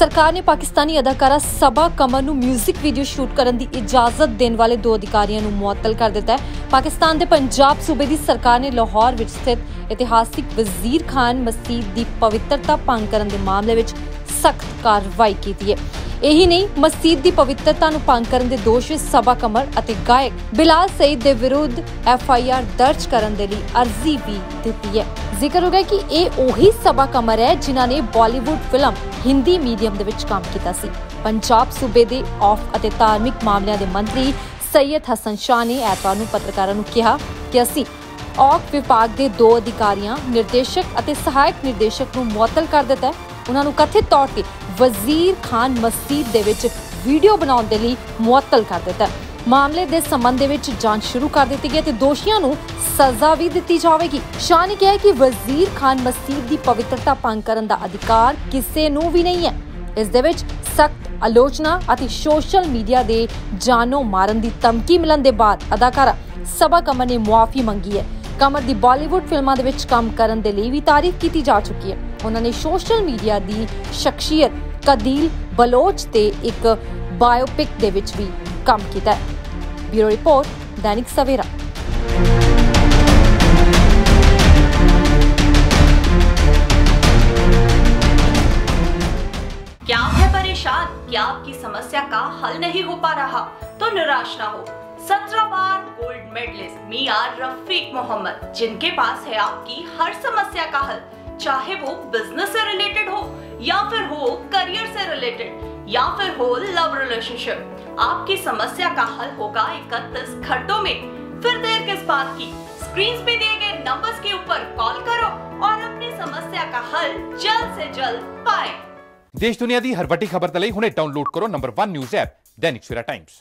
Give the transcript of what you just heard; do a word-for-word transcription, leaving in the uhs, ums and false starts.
सरकार ने पाकिस्तानी अदाकारा सबा कमर नूं म्यूजिक वीडियो शूट करन दी इजाजत देने वाले दो अधिकारियों नूं मुअत्तल कर दिता है। पाकिस्तान दे पंजाब सूबे दी सरकार ने लाहौर विच स्थित इतिहासिक वजीर खान मस्जिद दी पवित्रता भंग करन दे मामले विच सख्त कार्रवाई की है। यही नहीं, मस्जिद दी पवित्रता नूं भंग करन दे दोष विच सबा कमर अते गायक बिलाल सईद दे विरुद्ध एफ आई आर दर्ज करन दे लई अर्जी भी दित्ती है। जिक्र हो गया कि यह ओही सबा कमर है जिन्हां ने बॉलीवुड फिल्म हिंदी मीडियम दे विच काम कीता सी। पंजाब सूबे दे औफ अते धार्मिक मामलिਆਂ दे मंत्री सैयद हसन शाह ने ऐतवार नूं पत्रकारां नूं कहा कि असीं औफ विभाग दे दो अधिकारियां, निर्देशक अते सहायक निर्देशक नूं मुअत्तल कर दिता है। उन्हां नूं कथित तौर ते वजीर खान मस्जिद दे विच वीडियो बनाउण दे लई मुअत्तल कर दिता है। मामले दे संबंध दे विच जांच शुरू कर दित्ती गई ते दोषियां नूं सज़ा भी दित्ती जावेगी। शाह ने कहा कि वजीर खान मस्जिद दी पवित्रता भंग करन दा अधिकार किसे नूं भी नहीं है। इस दे विच सख्त आलोचना अते सोशल मीडिया दे जानो मारन दी धमकी मिलन दे बाद अदाकारा सबा कमर ने मुआफी मंगी है। कमर दी बॉलीवुड फिल्मां दे विच काम करन दे लई भी तारीफ कीती जा चुकी है। उन्होंने सोशल मीडिया दी शख्सियत कदील बलोच ते एक बायोपिक दे विच भी काम कीता है। Bureau report, Dainik Savera. क्या आप है परेशान? क्या आपकी समस्या का हल नहीं हो पा रहा? तो निराश ना हो। सत्रह बार गोल्ड मेडलिस्ट मियां रफीक मोहम्मद, जिनके पास है आपकी हर समस्या का हल, चाहे वो बिजनेस से रिलेटेड हो या फिर हो करियर से रिलेटेड या फिर हो लव रिलेशनशिप। आपकी समस्या का हल होगा इकतीस घंटों में। फिर देर किस बात की? स्क्रीन पे दिए गए नंबर्स के ऊपर कॉल करो और अपनी समस्या का हल जल्द से जल्द पाएं। देश दुनिया दी हर वड्डी खबर तलई हुणे डाउनलोड करो number one news app Dainik Savera times.